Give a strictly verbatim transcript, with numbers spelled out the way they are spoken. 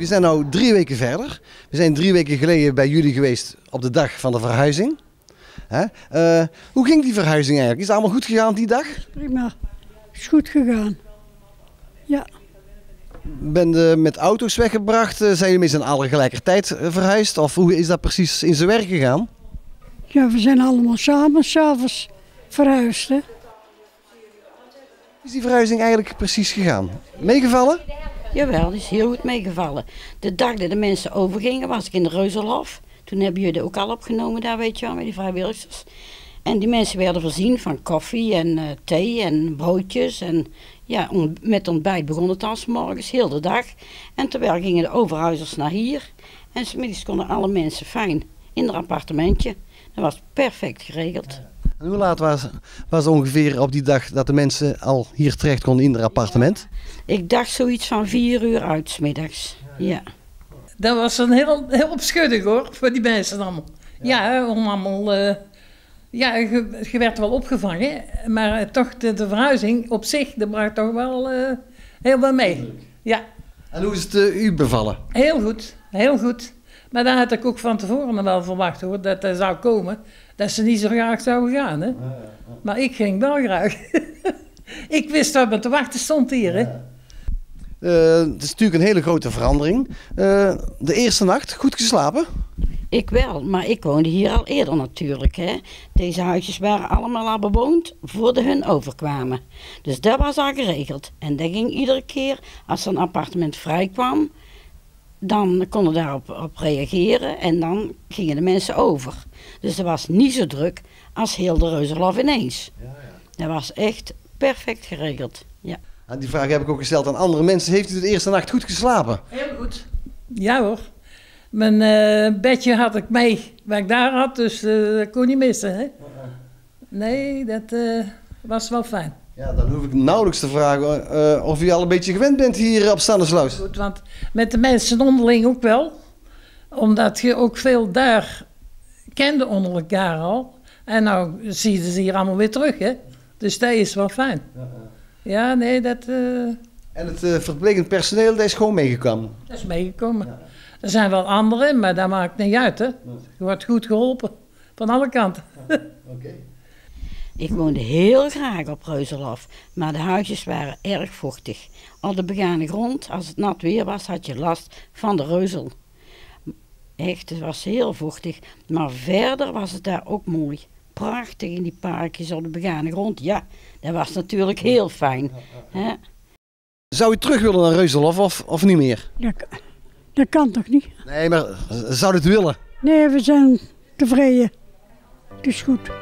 We zijn nu drie weken verder. We zijn drie weken geleden bij jullie geweest op de dag van de verhuizing. Hè? Uh, hoe ging die verhuizing eigenlijk? Is het allemaal goed gegaan die dag? Prima, is goed gegaan. Ja. Ben je met auto's weggebracht? Zijn jullie met z'n allen tegelijkertijd verhuisd? Of hoe is dat precies in zijn werk gegaan? Ja, we zijn allemaal samen s'avonds verhuisd. Hè? Hoe is die verhuizing eigenlijk precies gegaan? Meegevallen? Jawel, die is heel goed meegevallen. De dag dat de mensen overgingen was ik in de Reuzelhof. Toen hebben jullie ook al opgenomen daar, weet je wel, met die vrijwilligers. En die mensen werden voorzien van koffie en uh, thee en broodjes. En ja, on, met ontbijt begon het al 's morgens, heel de dag. En terwijl gingen de overhuizers naar hier. En 's middags konden alle mensen fijn in hun appartementje. Dat was perfect geregeld. En hoe laat was, was het ongeveer op die dag dat de mensen al hier terecht konden in hun appartement? Ja, ik dacht zoiets van vier uur uit 's middags. Ja. Dat was een heel, heel opschudding hoor, voor die mensen allemaal. Ja, ja om allemaal... Uh, ja, je, je werd wel opgevangen, maar uh, toch de, de verhuizing op zich, dat bracht toch wel uh, heel veel mee. Ja. En hoe is het uh, u bevallen? Heel goed, heel goed. Maar daar had ik ook van tevoren wel verwacht hoor, dat er zou komen, dat ze niet zo graag zouden gaan. Hè? Ja, ja, ja. Maar ik ging wel graag. Ik wist wat me te wachten stond hier. Hè? Ja. Uh, het is natuurlijk een hele grote verandering. Uh, de eerste nacht, goed geslapen? Ik wel, maar ik woonde hier al eerder natuurlijk. Hè. Deze huisjes waren allemaal al bewoond voordat hun overkwamen. Dus dat was al geregeld. En dat ging iedere keer, als er een appartement vrij kwam, dan konden we daarop op reageren en dan gingen de mensen over. Dus dat was niet zo druk als heel de Reuzelhof ineens. Ja, ja. Dat was echt perfect geregeld. Ja. En die vraag heb ik ook gesteld aan andere mensen. Heeft u de eerste nacht goed geslapen? Heel goed. Ja hoor. Mijn uh, bedje had ik mee, wat ik daar had, dus uh, dat kon niet missen. Hè? Nee, dat uh, was wel fijn. Ja, dan hoef ik nauwelijks te vragen uh, of u al een beetje gewend bent hier op Stanislaus. Goed, want met de mensen onderling ook wel. Omdat je ook veel daar kende onder elkaar al. En nou zie je ze hier allemaal weer terug, hè. Dus dat is wel fijn. Ja, ja. Ja nee, dat... Uh... En het uh, verplegend personeel, dat is gewoon meegekomen? Dat is meegekomen. Ja. Er zijn wel anderen, maar dat maakt niet uit, hè. Je wordt goed geholpen. Van alle kanten. Ja, okay. Ik woonde heel graag op Reuzelhof, maar de huisjes waren erg vochtig. Op de begane grond, als het nat weer was, had je last van de reuzel. Echt, het was heel vochtig. Maar verder was het daar ook mooi. Prachtig in die parkjes op de begane grond. Ja, dat was natuurlijk heel fijn. Hè? Zou u terug willen naar Reuzelhof of, of niet meer? Ja, dat kan toch niet? Nee, maar zou u het willen? Nee, we zijn tevreden. Het is goed.